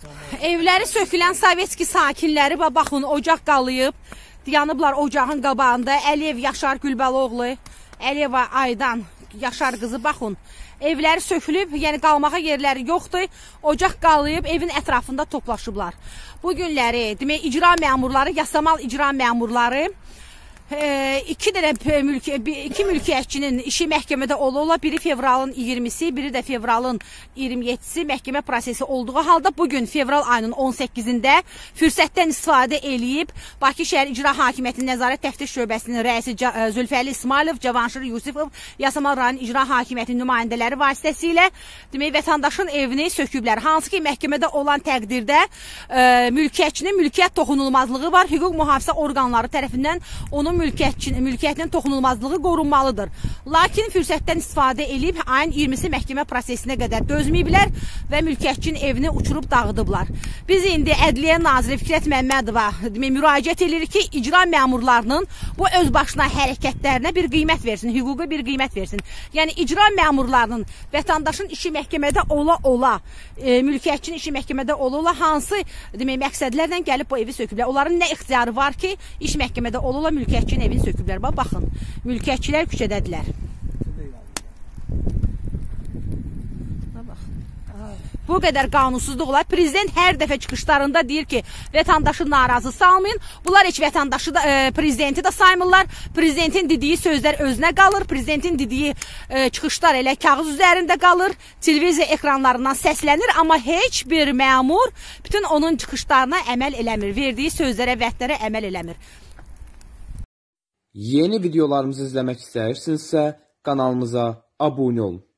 Evləri sökülən Sovetski sakinləri, baxın, ocaq qalıyıb, yanıblar ocağın qabağında. Əliyev Yaşar Gülbəloğlu, Əliyeva Aydan Yaşar qızı, baxın. Evləri sökülüb, yəni qalmağa yerləri yoxdur, ocaq qalıyıb, evin ətrafında toplaşıblar. Bu günləri, demək, icra məmurları, yasamal icra məmurları, iki mülkiyyətçinin işi məhkəmədə ola, biri fevralın 20-si, biri də fevralın 27-si məhkəmə prosesi olduğu halda bugün fevral ayının 18-də fürsətdən istifadə eləyib Bakı şəhər İcra Hakimiyyətinin Nəzarət Təftiş Şöbəsinin rəisi Zülfəli İsmailov, Cavanşir Yusifov, Yasamal rayon İcra Hakimiyyətinin nümayəndələri vasitəsilə demək, vətəndaşın evini söküblər. Hansı ki, məhkəmədə olan təqdirdə mülkiyyətçinin mülkiyyət toxunulmazlığı var, hüquq mühafizə orqanları tərəfindən onun mülkiyyətinin toxunulmazlığı qorunmalıdır. Lakin fürsətdən istifadə edib ayın 20-si məhkəmə prosesinə qədər dözməyiblər və mülkiyyətçinin evini uçurub dağıdıblar. Biz indi Ədliyyə Naziri Fikrət Məmmədova müraciət edirik ki, icra məmurlarının bu öz başına hərəkətlərinə bir qiymət versin, hüquqi bir qiymət versin. Yəni, icra məmurlarının vətəndaşın işi məhkəmədə ola, mülkiyyətçinin işi məhkəmədə ola, hansı məqsədlərlə gəlib bu evi söküblər. Onların nə ixtiyarı var ki, iş məhkəmədə ola, mülkiyyətçinin evini söküblər. Baxın, mülkiyyətçilər küçədədirlər. Bu qədər qanunsuzluq olar. Prezident hər dəfə çıxışlarında deyir ki, vətəndaşı narazı salmayın. Bunlar heç vətəndaşı da, prezidenti də saymırlar. Prezidentin dediyi sözlər özünə qalır. Prezidentin dediyi çıxışlar elə kağız üzərində qalır. Televiziya ekranlarından səslənir. Amma heç bir məmur bütün onun çıxışlarına əməl eləmir. Verdiyi sözlərə, vədlərə əməl eləmir. Yeni videolarımızı izləmək istəyirsinizsə kanalımıza abunə olun.